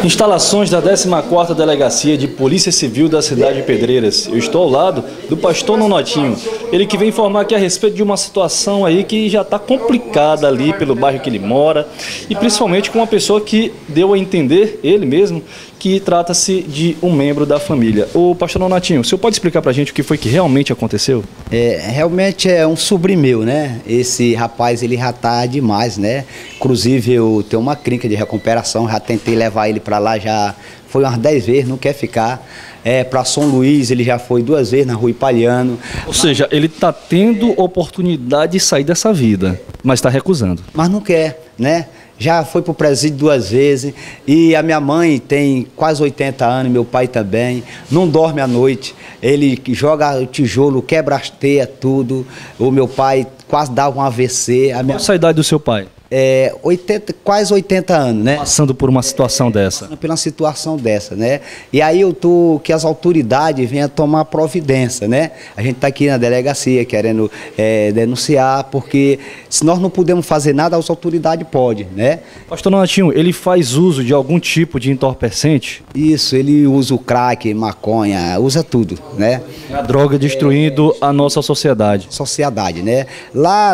Instalações da 14ª Delegacia de Polícia Civil da cidade de Pedreiras. Eu estou ao lado do pastor Nonotinho, ele que vem informar aqui a respeito de uma situação aí que já está complicada ali pelo bairro que ele mora e principalmente com uma pessoa que deu a entender, ele mesmo, que trata-se de um membro da família. O pastor Nonotinho, o senhor pode explicar pra gente o que foi que realmente aconteceu? Realmente é um sobrinho meu, né? Esse rapaz, ele já tá demais, né? Inclusive eu tenho uma clínica de recuperação, já tentei levar ele para lá, já foi umas 10 vezes, não quer ficar. Para São Luís ele já foi 2 vezes na Rua Ipaliano. Ou seja, ele está tendo oportunidade de sair dessa vida, mas está recusando. Mas não quer, né? Já foi para o presídio 2 vezes e a minha mãe tem quase 80 anos, meu pai também, não dorme à noite, ele joga o tijolo, quebra as teias, tudo. O meu pai quase dava um AVC. Qual a idade do seu pai? Quase 80 anos, né? Passando por uma situação dessa. Pela situação dessa, né? E aí que as autoridades venham tomar providência, né? A gente está aqui na delegacia querendo denunciar, porque se nós não podemos fazer nada, as autoridades podem, né? Pastor Nonotinho, ele faz uso de algum tipo de entorpecente? Isso, ele usa o crack, maconha, usa tudo, né? A droga destruindo a nossa sociedade. Sociedade, né? Lá,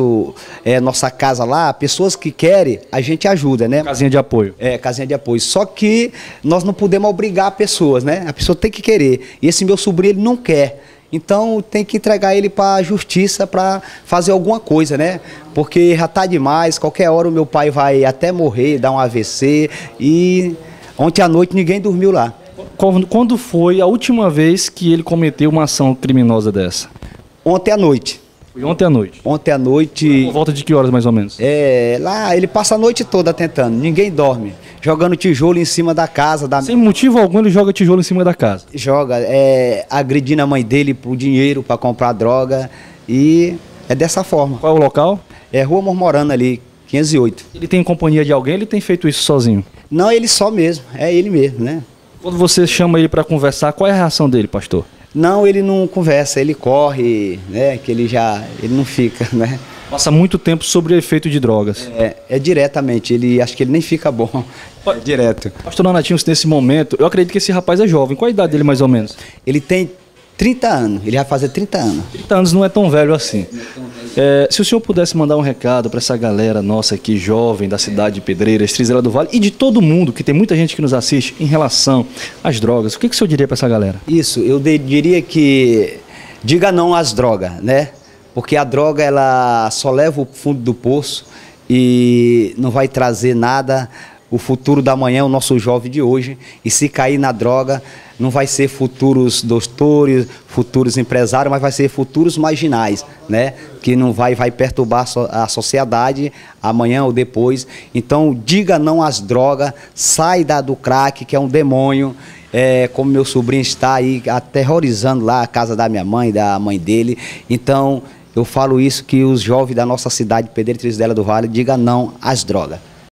nossa casa lá, pessoas que querem, a gente ajuda, né? Casinha de apoio. Casinha de apoio. Só que nós não podemos obrigar pessoas, né? A pessoa tem que querer. E esse meu sobrinho, ele não quer. Então tem que entregar ele para a justiça para fazer alguma coisa, né? Porque já tá demais, qualquer hora o meu pai vai até morrer, dar um AVC. E ontem à noite ninguém dormiu lá. Quando foi a última vez que ele cometeu uma ação criminosa dessa? Ontem à noite. Foi ontem à noite? Ontem à noite. Por volta de que horas, mais ou menos? Lá ele passa a noite toda tentando, ninguém dorme. Jogando tijolo em cima da casa. Sem motivo algum ele joga tijolo em cima da casa? Joga, agredindo a mãe dele por dinheiro, para comprar droga. E é dessa forma. Qual é o local? Rua Mormorana ali, 508. Ele tem companhia de alguém, ele tem feito isso sozinho? Não, ele só mesmo, é ele mesmo, né? Quando você chama ele para conversar, qual é a reação dele, pastor? Não, ele não conversa, ele corre, né? Que ele não fica, né? Passa muito tempo sobre o efeito de drogas. Diretamente, acho que ele nem fica bom, direto. Pastor Nonotinho, nesse momento, eu acredito que esse rapaz é jovem. Qual a idade dele mais ou menos? Ele tem 30 anos, ele vai fazer 30 anos. 30 anos não é tão velho assim. Se o senhor pudesse mandar um recado para essa galera nossa aqui, jovem, da cidade de Pedreiras, Trindade do Vale, e de todo mundo, que tem muita gente que nos assiste, em relação às drogas, o que o senhor diria para essa galera? Isso, eu diria que diga não às drogas, né? Porque a droga, ela só leva o fundo do poço e não vai trazer nada. O futuro da manhã é o nosso jovem de hoje, e se cair na droga, não vai ser futuros doutores, futuros empresários, mas vai ser futuros marginais, né? Que não vai perturbar a sociedade amanhã ou depois. Então, diga não às drogas, sai do crack, que é um demônio. Como meu sobrinho está aí aterrorizando lá a casa da minha mãe, da mãe dele. Então, eu falo isso, que os jovens da nossa cidade, Pedreiras, Trindade do Vale, diga não às drogas.